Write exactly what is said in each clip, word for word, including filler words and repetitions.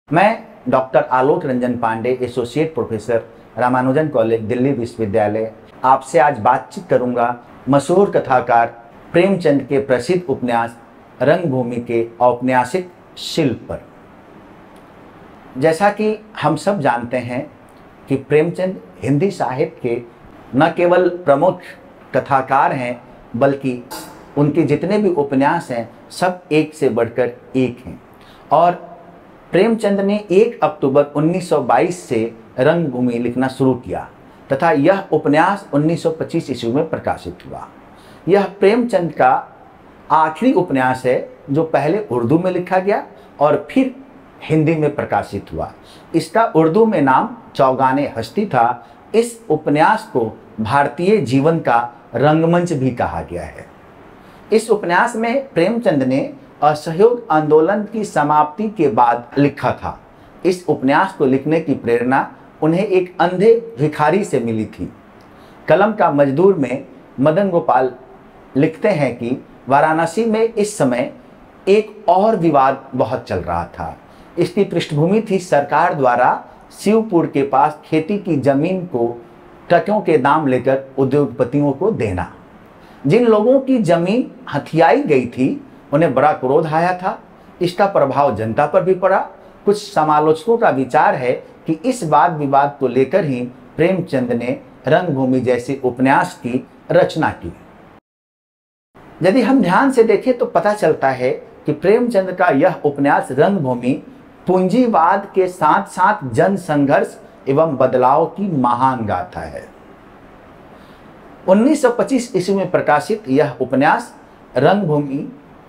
मैं doctor Alok Ranjan Pandey, associate professor, Ramanujan College, Delhi विश्वविद्यालय, आपसे आज बातचीत करूंगा मशहूर कथाकार प्रेमचंद के प्रसिद्ध उपन्यास रंगभूमि के औपन्यासिक शिल्प पर। जैसा कि हम सब जानते हैं कि प्रेमचंद हिंदी साहित्य के न केवल प्रमुख कथाकार हैं, बल्कि उनके जितने भी उपन्यास हैं सब एक से बढ़कर एक हैं। और प्रेमचंद ने एक अक्टूबर उन्नीस सौ बाईस से रंगभूमि लिखना शुरू किया तथा यह उपन्यास उन्नीस सौ पच्चीस ईस्वी में प्रकाशित हुआ। यह प्रेमचंद का आखिरी उपन्यास है जो पहले उर्दू में लिखा गया और फिर हिंदी में प्रकाशित हुआ। इसका उर्दू में नाम चौगाने हस्ती था। इस उपन्यास को भारतीय जीवन का रंगमंच भी कहा गया है। इस उपन्यास में प्रेमचंद ने असहयोग आंदोलन की समाप्ति के बाद लिखा था। इस उपन्यास को लिखने की प्रेरणा उन्हें एक अंधे भिखारी से मिली थी। कलम का मजदूर में मदन गोपाल लिखते हैं कि वाराणसी में इस समय एक और विवाद बहुत चल रहा था। इसकी पृष्ठभूमि थी सरकार द्वारा शिवपुर के पास खेती की जमीन को ट्रकों के दाम लेकर उद्योगपतियों को देना। जिन लोगों की जमीन हथियाई गई थी उन्हें बड़ा क्रोध आया था। इसका प्रभाव जनता पर भी पड़ा। कुछ समालोचकों का विचार है कि इस वाद विवाद को लेकर ही प्रेमचंद ने रंगभूमि जैसे उपन्यास की रचना की। यदि हम ध्यान से देखें तो पता चलता है कि प्रेमचंद का यह उपन्यास रंगभूमि पूंजीवाद के साथ साथ जन संघर्ष एवं बदलाव की महान गाथा है। उन्नीस सौ पच्चीस ईस्वी में प्रकाशित यह उपन्यास रंगभूमि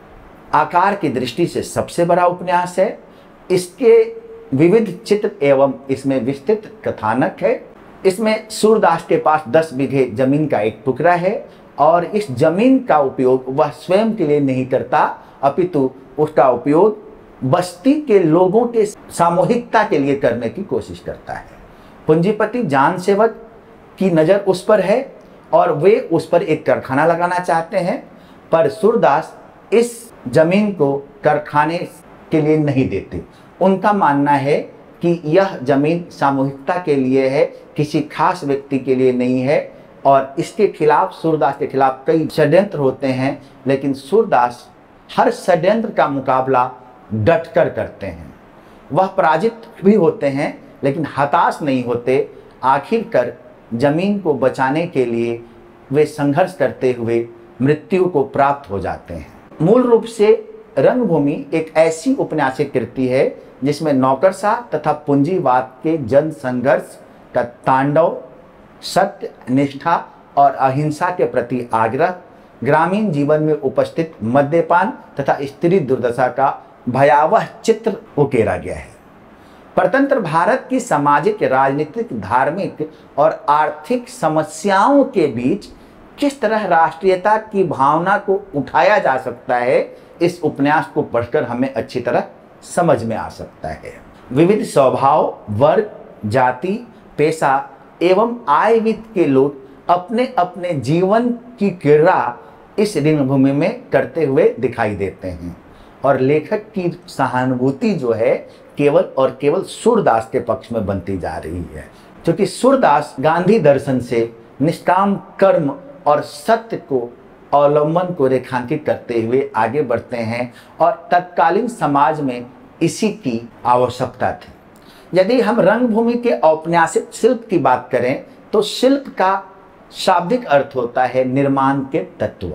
आकार की दृष्टि से सबसे बड़ा उपन्यास है। इसके विविध चित्र एवं इसमें विस्तृत कथानक है। इसमें सूरदास के पास दस बीघे जमीन का एक टुकड़ा है और इस जमीन का उपयोग वह स्वयं के लिए नहीं करता, अपितु उसका उपयोग बस्ती के लोगों के सामूहिकता के लिए करने की कोशिश करता है। पूंजीपति जान सेवक की नज़र उस पर है और वे उस पर एक कारखाना लगाना चाहते हैं, पर सूरदास इस जमीन को कारखाने के लिए नहीं देते। उनका मानना है कि यह जमीन सामूहिकता के लिए है, किसी खास व्यक्ति के लिए नहीं है। और इसके खिलाफ, सूरदास के खिलाफ कई षड्यंत्र होते हैं, लेकिन सूरदास हर षड्यंत्र का मुकाबला डटकर करते हैं। वह पराजित भी होते हैं लेकिन हताश नहीं होते। आखिरकार जमीन को बचाने के लिए वे संघर्ष करते हुए मृत्यु को प्राप्त हो जाते हैं। मूल रूप से रंगभूमि एक ऐसी उपन्यासिक कृति है जिसमें नौकरशाह तथा पूंजीवाद के जन संघर्ष का तांडव, सत्य, निष्ठा और अहिंसा के प्रति आग्रह, ग्रामीण जीवन में उपस्थित मद्यपान तथा स्त्री दुर्दशा का भयावह चित्र उकेरा गया है। परतंत्र भारत की सामाजिक, राजनीतिक, धार्मिक और आर्थिक समस्याओं के बीच किस तरह राष्ट्रीयता की भावना को उठाया जा सकता है, इस उपन्यास को पढ़कर हमें अच्छी तरह समझ में आ सकता है। विविध स्वभाव, वर्ग, जाति, पेशा एवं आय वित्त के लोग अपने अपने जीवन की क्रीड़ा इस रंगभूमि में करते हुए दिखाई देते हैं और लेखक की सहानुभूति जो है केवल और केवल सूरदास के पक्ष में बनती जा रही है, क्योंकि सूरदास गांधी दर्शन से निष्काम कर्म और सत्य को अवलंबन को रेखांकित करते हुए आगे बढ़ते हैं और तत्कालीन समाज में इसी की आवश्यकता थी। यदि हम रंगभूमि के औपन्यासिक शिल्प की बात करें तो शिल्प का शाब्दिक अर्थ होता है निर्माण के तत्व,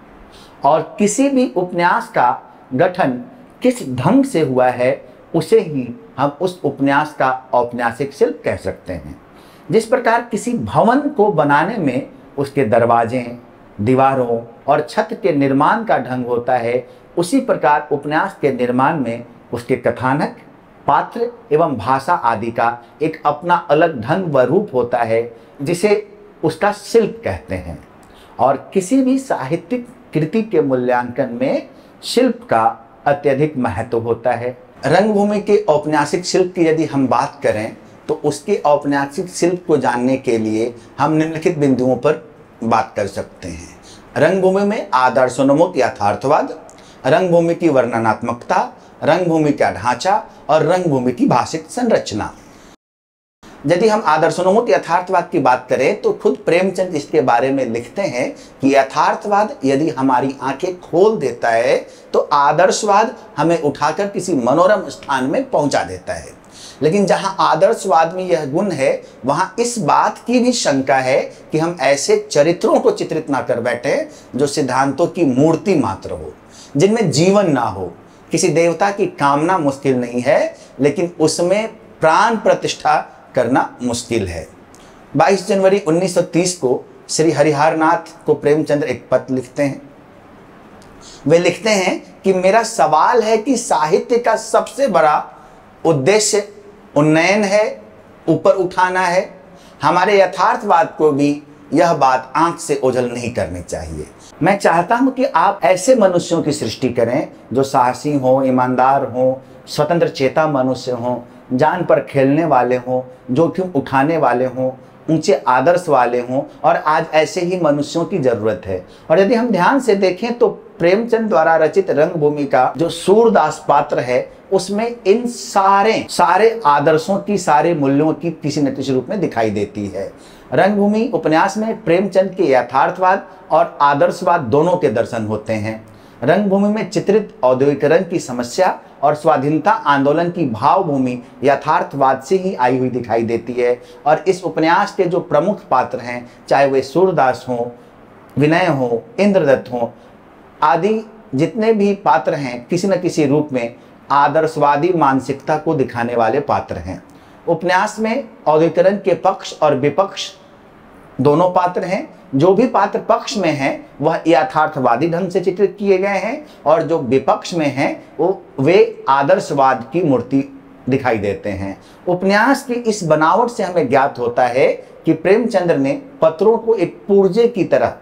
और किसी भी उपन्यास का गठन किस ढंग से हुआ है उसे ही हम उस उपन्यास का औपन्यासिक शिल्प कह सकते हैं। जिस प्रकार किसी भवन को बनाने में उसके दरवाजे, दीवारों और छत के निर्माण का ढंग होता है, उसी प्रकार उपन्यास के निर्माण में उसके कथानक, पात्र एवं भाषा आदि का एक अपना अलग ढंग व रूप होता है, जिसे उसका शिल्प कहते हैं। और किसी भी साहित्यिक कृति के मूल्यांकन में शिल्प का अत्यधिक महत्व होता है। रंगभूमि के औपन्यासिक शिल्प की यदि हम बात करें तो उसके औपन्यासिक शिल्प को जानने के लिए हम निम्नलिखित बिंदुओं पर बात कर सकते हैं। रंगभूमि में आदर्शोन्मुख यथार्थवाद, रंगभूमि की वर्णनात्मकता, रंगभूमि का ढांचा और रंगभूमि की भाषिक संरचना। यदि हम आदर्शोन्मुख यथार्थवाद की बात करें तो खुद प्रेमचंद इसके बारे में लिखते हैं कि यथार्थवाद यदि हमारी आंखें खोल देता है तो आदर्शवाद हमें उठाकर किसी मनोरम स्थान में पहुंचा देता है। लेकिन जहां आदर्शवाद में यह गुण है वहां इस बात की भी शंका है कि हम ऐसे चरित्रों को चित्रित ना कर बैठे जो सिद्धांतों की मूर्ति मात्र हो, जिनमें जीवन ना हो। किसी देवता की कामना मुश्किल नहीं है, लेकिन उसमें प्राण प्रतिष्ठा करना मुश्किल है। बाईस जनवरी उन्नीस सौ तीस को श्री हरिहर नाथ को प्रेमचंद्र एक पत्र लिखते हैं। वे लिखते हैं कि मेरा सवाल है कि साहित्य का सबसे बड़ा उद्देश्य उन्नयन है, ऊपर उठाना है। हमारे यथार्थवाद को भी यह बात आंख से ओझल नहीं करनी चाहिए। मैं चाहता हूं कि आप ऐसे मनुष्यों की सृष्टि करें जो साहसी हों, ईमानदार हों, स्वतंत्र चेता मनुष्य हों, जान पर खेलने वाले हों, जोखिम उठाने वाले हों, ऊंचे आदर्श वाले हों, और आज ऐसे ही मनुष्यों की जरूरत है। और यदि हम ध्यान से देखें तो प्रेमचंद द्वारा रचित रंगभूमि का जो सूरदास पात्र है उसमें इन सारे सारे आदर्शों की, सारे मूल्यों की किसी न किसी रूप में दिखाई देती है। रंगभूमि उपन्यास में प्रेमचंद के यथार्थवाद और आदर्शवाद दोनों के दर्शन होते हैं। रंगभूमि में चित्रित औद्योगिकरण की समस्या और स्वाधीनता आंदोलन की भावभूमि यथार्थवाद से ही आई हुई दिखाई देती है। और इस उपन्यास के जो प्रमुख पात्र हैं, चाहे वे सूरदास हों, विनय हो, इंद्रदत्त हों, आदि जितने भी पात्र हैं, किसी न किसी रूप में आदर्शवादी मानसिकता को दिखाने वाले पात्र हैं। उपन्यास में औद्योगिकरण के पक्ष और विपक्ष दोनों पात्र हैं। जो भी पात्र पक्ष में हैं वह यथार्थवादी ढंग से चित्रित किए गए हैं, और जो विपक्ष में हैं वो वे आदर्शवाद की मूर्ति दिखाई देते हैं। उपन्यास की इस बनावट से हमें ज्ञात होता है कि प्रेमचंद्र ने पत्रों को एक पुर्जे की तरह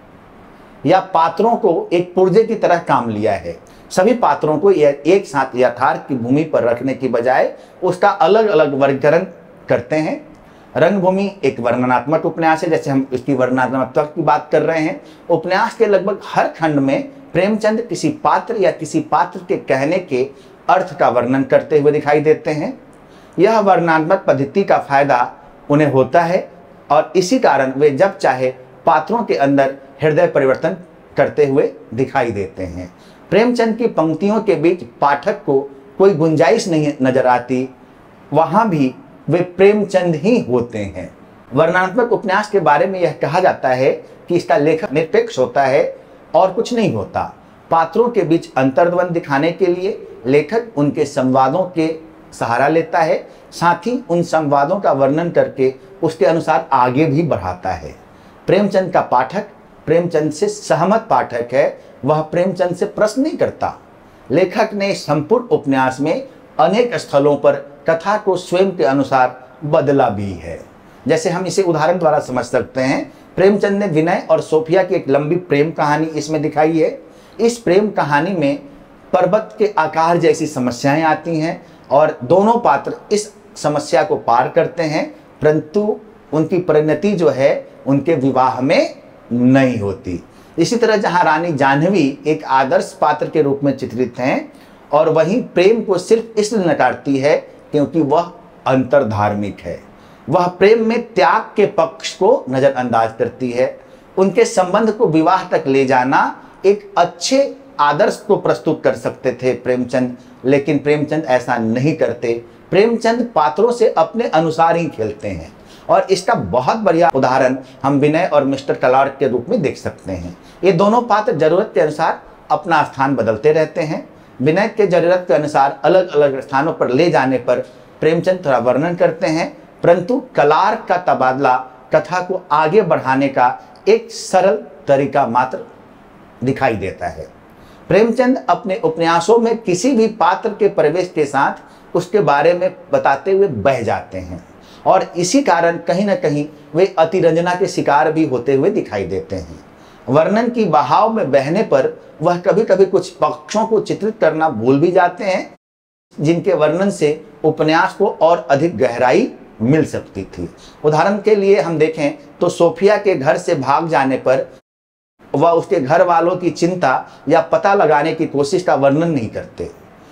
या पात्रों को एक पुर्जे की तरह काम लिया है। सभी पात्रों को एक साथ यथार्थ की भूमि पर रखने की बजाय उसका अलग अलग वर्गीकरण करते हैं। रंगभूमि एक वर्णनात्मक उपन्यास है, जैसे हम इसकी वर्णनात्मकता की बात कर रहे हैं। उपन्यास के लगभग हर खंड में प्रेमचंद किसी पात्र या किसी पात्र के कहने के अर्थ का वर्णन करते हुए दिखाई देते हैं। यह वर्णनात्मक पद्धति का फायदा उन्हें होता है और इसी कारण वे जब चाहे पात्रों के अंदर हृदय परिवर्तन करते हुए दिखाई देते हैं। प्रेमचंद की पंक्तियों के बीच पाठक को कोई गुंजाइश नहीं नजर आती, वहां भी वे प्रेमचंद ही होते हैं। वर्णनात्मक उपन्यास के बारे में यह कहा जाता है कि इसका लेखक निरपेक्ष होता है और कुछ नहीं होता। पात्रों के बीच अंतर्द्वंद दिखाने के लिए लेखक उनके संवादों के सहारा लेता है, साथ ही उन संवादों का वर्णन करके उसके अनुसार आगे भी बढ़ाता है। प्रेमचंद का पाठक प्रेमचंद से सहमत पाठक है, वह प्रेमचंद से प्रश्न नहीं करता। लेखक ने संपूर्ण उपन्यास में अनेक स्थलों पर कथा को स्वयं के अनुसार बदला भी है। जैसे हम इसे उदाहरण द्वारा समझ सकते हैं, प्रेमचंद ने विनय और सोफिया की एक लंबी प्रेम कहानी इसमें दिखाई है। इस प्रेम कहानी में पर्वत के आकार जैसी समस्याएं आती हैं और दोनों पात्र इस समस्या को पार करते हैं, परंतु उनकी परिणति जो है उनके विवाह में नहीं होती। इसी तरह जहां रानी जाह्नवी एक आदर्श पात्र के रूप में चित्रित हैं और वहीं प्रेम को सिर्फ इसलिए नकारती है क्योंकि वह अंतर्धार्मिक है। वह प्रेम में त्याग के पक्ष को नजरअंदाज करती है। उनके संबंध को विवाह तक ले जाना एक अच्छे आदर्श को प्रस्तुत कर सकते थे प्रेमचंद, लेकिन प्रेमचंद ऐसा नहीं करते। प्रेमचंद पात्रों से अपने अनुसार ही खेलते हैं और इसका बहुत बढ़िया उदाहरण हम विनय और मिस्टर क्लार्क के रूप में देख सकते हैं। ये दोनों पात्र जरूरत के अनुसार अपना स्थान बदलते रहते हैं। विनय के जरूरत के अनुसार अलग अलग स्थानों पर ले जाने पर प्रेमचंद थोड़ा वर्णन करते हैं, परंतु क्लार्क का तबादला कथा को आगे बढ़ाने का एक सरल तरीका मात्र दिखाई देता है। प्रेमचंद अपने उपन्यासों में किसी भी पात्र के प्रवेश के साथ उसके बारे में बताते हुए बह जाते हैं और इसी कारण कहीं ना कहीं वे अतिरंजना के शिकार भी होते हुए दिखाई देते हैं। वर्णन की बहाव में बहने पर वह कभी कभी कुछ पक्षों को चित्रित करना भूल भी जाते हैं, जिनके वर्णन से उपन्यास को और अधिक गहराई मिल सकती थी। उदाहरण के लिए हम देखें तो सोफिया के घर से भाग जाने पर वह उसके घर वालों की चिंता या पता लगाने की कोशिश का वर्णन नहीं करते।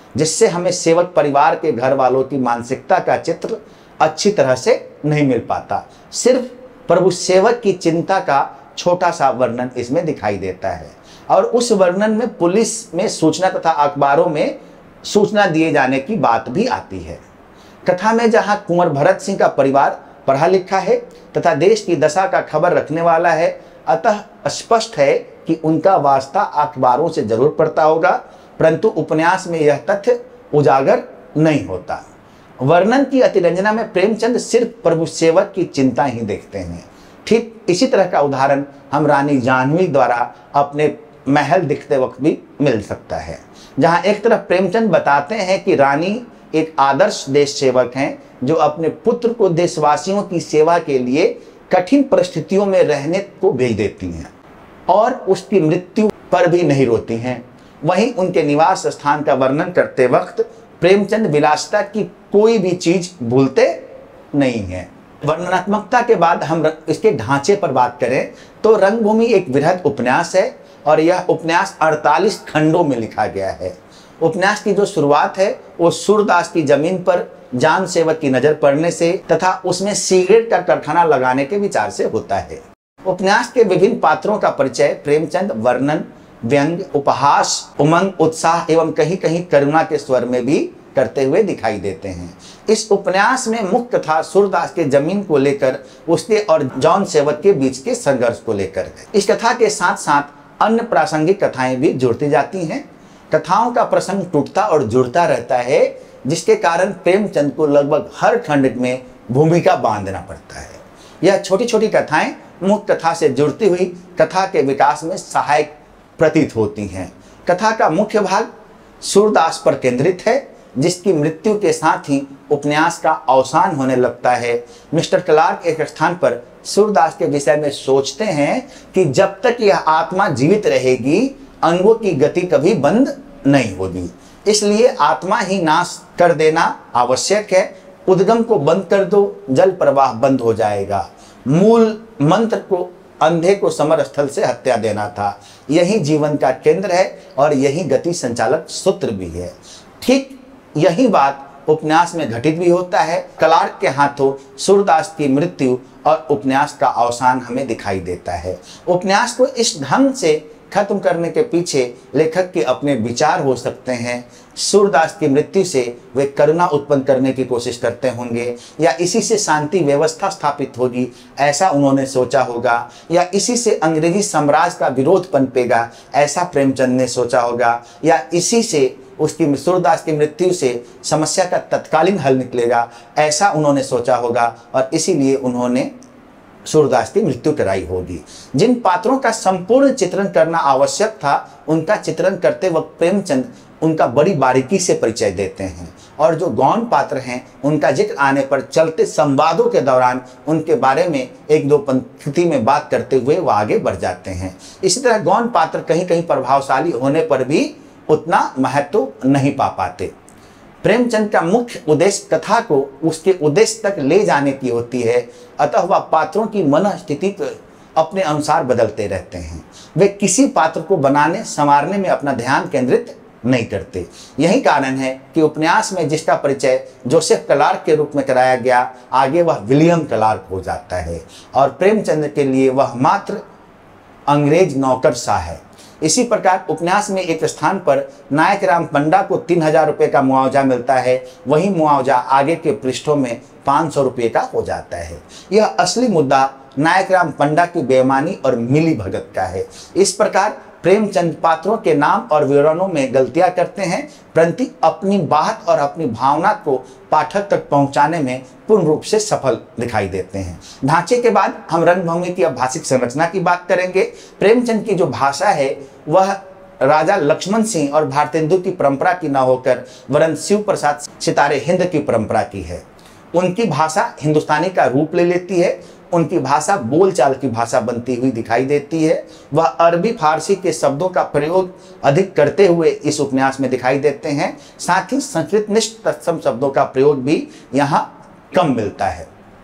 जिससे हमें सेवक परिवार के घर वालों की मानसिकता का चित्र अच्छी तरह से नहीं मिल पाता। सिर्फ प्रभु सेवक की चिंता का छोटा सा वर्णन इसमें दिखाई देता है और उस वर्णन में पुलिस में सूचना तथा अखबारों में सूचना दिए जाने की बात भी आती है। कथा में जहां कुंवर भरत सिंह का परिवार पढ़ा लिखा है तथा देश की दशा का खबर रखने वाला है, अतः स्पष्ट है कि उनका वास्ता अखबारों से जरूर पड़ता होगा, परंतु उपन्यास में यह तथ्य उजागर नहीं होता। वर्णन की अतिरंजना में प्रेमचंद सिर्फ प्रभु सेवक की चिंता ही देखते हैं। ठीक इसी तरह का उदाहरण हम रानी जाह्नवी द्वारा अपने महल दिखते वक्त भी मिल सकता है, जहां एक तरफ प्रेमचंद बताते हैं कि रानी एक आदर्श देश सेवक हैं जो अपने पुत्र को देशवासियों की सेवा के लिए कठिन परिस्थितियों में रहने को भेज देती हैं और उसकी मृत्यु पर भी नहीं रोती हैं। वहीं उनके निवास स्थान का वर्णन करते वक्त प्रेमचंद विलासिता की कोई भी चीज भूलते नहीं हैं। वर्णनात्मकता के बाद हम इसके ढांचे पर बात करें तो रंगभूमि एक वृहद उपन्यास है और यह उपन्यास अड़तालीस खंडों में लिखा गया है। उपन्यास की जो शुरुआत है वो सूरदास की जमीन पर जान सेवक की नजर पड़ने से तथा उसमें सिगरेट का कारखाना लगाने के विचार से होता है। उपन्यास के विभिन्न पात्रों का परिचय प्रेमचंद वर्णन, व्यंग, उपहास, उमंग, उत्साह एवं कहीं कहीं करुणा के स्वर में भी करते हुए दिखाई देते हैं। इस उपन्यास में मुख्य कथा सूरदास के जमीन को लेकर उसके और जॉन सेवक के बीच के संघर्ष को लेकर है। इस कथा के साथ साथ अन्य प्रासंगिक कथाएं भी जुड़ती जाती हैं। कथाओं का प्रसंग टूटता और जुड़ता रहता है, जिसके कारण प्रेमचंद को लगभग हर खंड में भूमिका बांधना पड़ता है। यह छोटी छोटी कथाएं मुख्य कथा से जुड़ती हुई कथा के विकास में सहायक प्रतीत होती हैं। कथा का मुख्य भाग सूरदास पर केंद्रित है, जिसकी मृत्यु के साथ ही उपन्यास का अवसान होने लगता है। मिस्टर क्लार्क एक स्थान पर सूरदास के विषय में सोचते हैं कि जब तक यह आत्मा जीवित रहेगी अंगों की गति कभी बंद नहीं होगी, इसलिए आत्मा ही नाश कर देना आवश्यक है। उद्गम को बंद कर दो, जल प्रवाह बंद हो जाएगा। मूल मंत्र को अंधे को समर स्थल से हत्या देना था। यही जीवन का केंद्र है और यही गति संचालक सूत्र भी है। ठीक यही बात उपन्यास में घटित भी होता है। क्लार्क के हाथों सूरदास की मृत्यु और उपन्यास का अवसान हमें दिखाई देता है। उपन्यास को इस ढंग से खत्म करने के पीछे लेखक के अपने विचार हो सकते हैं। सूरदास की मृत्यु से वे करुणा उत्पन्न करने की कोशिश करते होंगे, या इसी से शांति व्यवस्था स्थापित होगी ऐसा उन्होंने सोचा होगा, या इसी से अंग्रेजी साम्राज्य का विरोध पनपेगा ऐसा प्रेमचंद ने सोचा होगा, या इसी से उसकी सूरदास की मृत्यु से समस्या का तत्कालीन हल निकलेगा ऐसा उन्होंने सोचा होगा और इसीलिए उन्होंने सूरदास की मृत्यु कराई होगी। जिन पात्रों का संपूर्ण चित्रण करना आवश्यक था उनका चित्रण करते वक्त प्रेमचंद उनका बड़ी बारीकी से परिचय देते हैं और जो गौण पात्र हैं उनका जिक्र आने पर चलते संवादों के दौरान उनके बारे में एक दो पंक्ति में बात करते हुए वह आगे बढ़ जाते हैं। इसी तरह गौण पात्र कहीं कहीं प्रभावशाली होने पर भी उतना महत्व नहीं पा पाते। प्रेमचंद का मुख्य उद्देश्य कथा को उसके उद्देश्य तक ले जाने की होती है, अतः वह पात्रों की मन स्थिति को अपने अनुसार बदलते रहते हैं। वे किसी पात्र को बनाने संवारने में अपना ध्यान केंद्रित नहीं करते। यही कारण है कि उपन्यास में जिसका परिचय जोसेफ क्लार्क के रूप में कराया गया, आगे वह विलियम क्लार्क हो जाता है और प्रेमचंद के लिए वह मात्र अंग्रेज नौकरशाह है। इसी प्रकार उपन्यास में एक स्थान पर नायक राम पंडा को तीन हजार रुपये का मुआवजा मिलता है, वही मुआवजा आगे के पृष्ठों में पाँच सौ रुपये का हो जाता है। यह असली मुद्दा नायक राम पंडा की बेईमानी और मिली भगत का है। इस प्रकार प्रेमचंद पात्रों के नाम और विवरणों में गलतियां करते हैं, परंतु अपनी बात और अपनी भावना को पाठक तक पहुंचाने में पूर्ण रूप से सफल दिखाई देते हैं। ढांचे के बाद हम रंगभूमि की भाषिक संरचना की बात करेंगे। प्रेमचंद की जो भाषा है वह राजा लक्ष्मण सिंह और भारतेंदु की परंपरा की न होकर वरन शिव प्रसाद सितारे हिंद की परंपरा की है। उनकी भाषा हिंदुस्तानी का रूप ले लेती है, उनकी भाषा बोलचाल की भाषा बनती हुई दिखाई देती है। वह अरबी फारसी के शब्दों का प्रयोग अधिक करते हुए इस उपन्यास में दिखाई देते हैं, साथ ही संस्कृत निष्ठ तत्सम शब्दों का प्रयोग भी यहाँ कम मिलता है।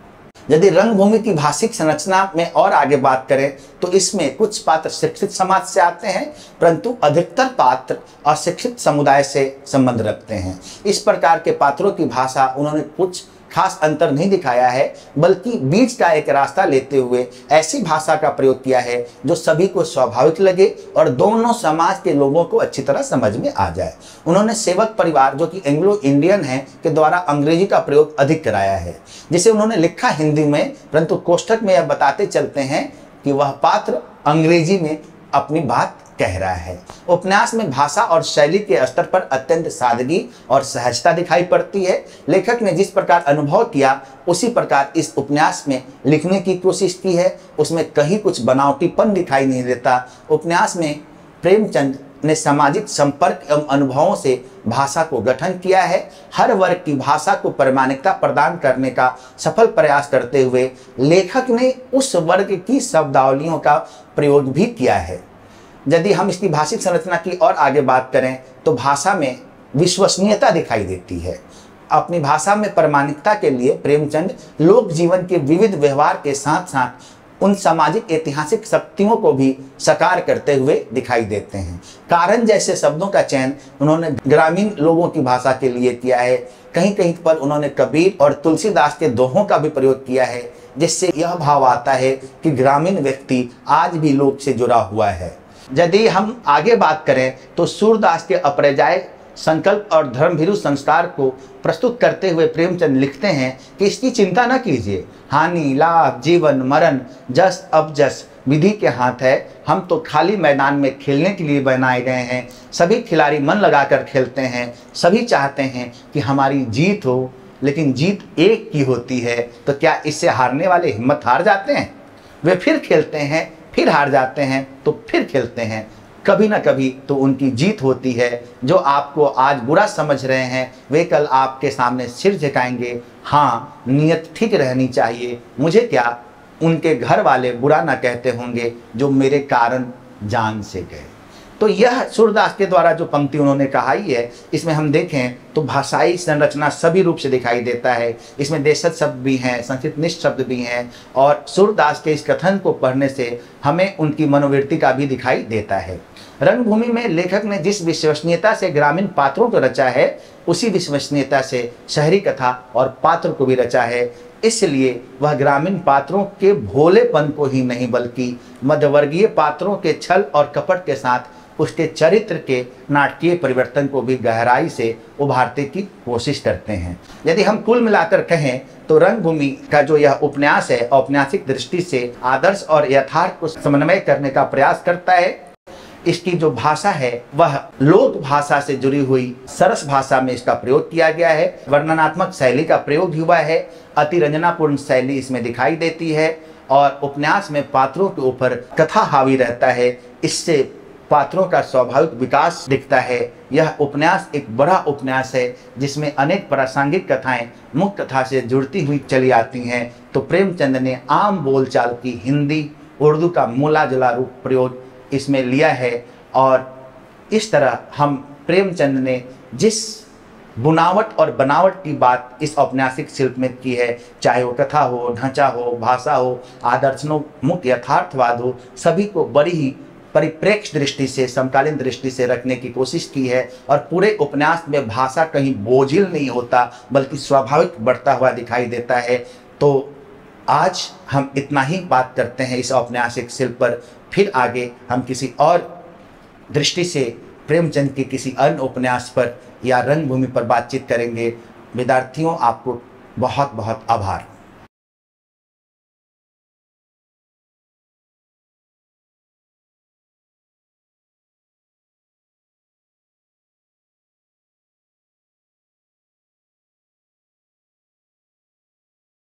यदि रंगभूमि की भाषिक संरचना में और आगे बात करें तो इसमें कुछ पात्र शिक्षित समाज से आते हैं, परंतु अधिकतर पात्र अशिक्षित समुदाय से संबंध रखते हैं। इस प्रकार के पात्रों की भाषा उन्होंने कुछ खास अंतर नहीं दिखाया है, बल्कि बीच का एक रास्ता लेते हुए ऐसी भाषा का प्रयोग किया है जो सभी को स्वाभाविक लगे और दोनों समाज के लोगों को अच्छी तरह समझ में आ जाए। उन्होंने सेवक परिवार, जो कि एंग्लो इंडियन है, के द्वारा अंग्रेजी का प्रयोग अधिक कराया है, जिसे उन्होंने लिखा हिंदी में, परंतु कोष्ठक में यह बताते चलते हैं कि वह पात्र अंग्रेजी में अपनी बात कह रहा है। उपन्यास में भाषा और शैली के स्तर पर अत्यंत सादगी और सहजता दिखाई पड़ती है। लेखक ने जिस प्रकार अनुभव किया उसी प्रकार इस उपन्यास में लिखने की कोशिश की है। उसमें कहीं कुछ बनावटीपन दिखाई नहीं देता। उपन्यास में प्रेमचंद ने सामाजिक संपर्क एवं अनुभवों से भाषा को गठन किया है। हर वर्ग की भाषा को प्रामाणिकता प्रदान करने का सफल प्रयास करते हुए लेखक ने उस वर्ग की शब्दावलियों का प्रयोग भी किया है। यदि हम इसकी भाषिक संरचना की और आगे बात करें तो भाषा में विश्वसनीयता दिखाई देती है। अपनी भाषा में प्रामाणिकता के लिए प्रेमचंद लोक जीवन के विविध व्यवहार के साथ साथ उन सामाजिक ऐतिहासिक शक्तियों को भी साकार करते हुए दिखाई देते हैं। कारण जैसे शब्दों का चयन उन्होंने ग्रामीण लोगों की भाषा के लिए किया है। कहीं कहीं पर उन्होंने कबीर और तुलसीदास के दोहों का भी प्रयोग किया है, जिससे यह भाव आता है कि ग्रामीण व्यक्ति आज भी लोक से जुड़ा हुआ है। यदि हम आगे बात करें तो सूरदास के अपरिजाय संकल्प और धर्मभीरु संस्कार को प्रस्तुत करते हुए प्रेमचंद लिखते हैं कि इसकी चिंता न कीजिए, हानि लाभ जीवन मरण जस अब जस विधि के हाथ है। हम तो खाली मैदान में खेलने के लिए बनाए गए हैं। सभी खिलाड़ी मन लगाकर खेलते हैं। सभी चाहते हैं कि हमारी जीत हो, लेकिन जीत एक की होती है। तो क्या इससे हारने वाले हिम्मत हार जाते हैं? वे फिर खेलते हैं, फिर हार जाते हैं, तो फिर खेलते हैं। कभी ना कभी तो उनकी जीत होती है। जो आपको आज बुरा समझ रहे हैं वे कल आपके सामने सिर झुकाएंगे। हाँ, नियत ठीक रहनी चाहिए। मुझे क्या, उनके घर वाले बुरा ना कहते होंगे जो मेरे कारण जान से गए। तो यह सूरदास के द्वारा जो पंक्ति उन्होंने कहाई है, इसमें हम देखें तो भाषाई संरचना सभी रूप से दिखाई देता है। इसमें देशज शब्द भी हैं, संस्कृतनिष्ठ शब्द भी हैं, और सूरदास के इस कथन को पढ़ने से हमें उनकी मनोवृत्ति का भी दिखाई देता है। रंगभूमि में लेखक ने जिस विश्वसनीयता से ग्रामीण पात्रों को रचा है, उसी विश्वसनीयता से शहरी कथा और पात्र को भी रचा है। इसलिए वह ग्रामीण पात्रों के भोलेपन को ही नहीं, बल्कि मध्यवर्गीय पात्रों के छल और कपट के साथ उसके चरित्र के नाटकीय परिवर्तन को भी गहराई से उभारने की कोशिश करते हैं। यदि हम कुल मिलाकर कहें तो रंगभूमि का जो यह उपन्यास है, औपन्यासिक दृष्टि से आदर्श और यथार्थ को समन्वय करने का प्रयास करता है। इसकी जो भाषा है वह लोक भाषा से जुड़ी हुई सरस भाषा में इसका प्रयोग किया गया है। वर्णनात्मक शैली का प्रयोग हुआ है। अतिरंजनापूर्ण शैली इसमें दिखाई देती है और उपन्यास में पात्रों के ऊपर कथा हावी रहता है। इससे पात्रों का स्वाभाविक विकास दिखता है। यह उपन्यास एक बड़ा उपन्यास है जिसमें अनेक प्रासंगिक कथाएं मुख्य कथा से जुड़ती हुई चली आती हैं। तो प्रेमचंद ने आम बोलचाल की हिंदी उर्दू का मूला जुला रूप प्रयोग इसमें लिया है, और इस तरह हम प्रेमचंद ने जिस बुनावट और बनावट की बात इस औपन्यासिक शिल्प में की है, चाहे वो कथा हो, ढांचा हो, भाषा हो, आदर्शोन्मुख यथार्थवाद हो, सभी को बड़ी ही परिप्रेक्ष्य दृष्टि से, समकालीन दृष्टि से रखने की कोशिश की है। और पूरे उपन्यास में भाषा कहीं बोझिल नहीं होता, बल्कि स्वाभाविक बढ़ता हुआ दिखाई देता है। तो आज हम इतना ही बात करते हैं इस औपन्यासिक शिल्प पर। फिर आगे हम किसी और दृष्टि से प्रेमचंद के किसी अन्य उपन्यास पर या रंगभूमि पर बातचीत करेंगे। विद्यार्थियों, आपको बहुत बहुत आभार।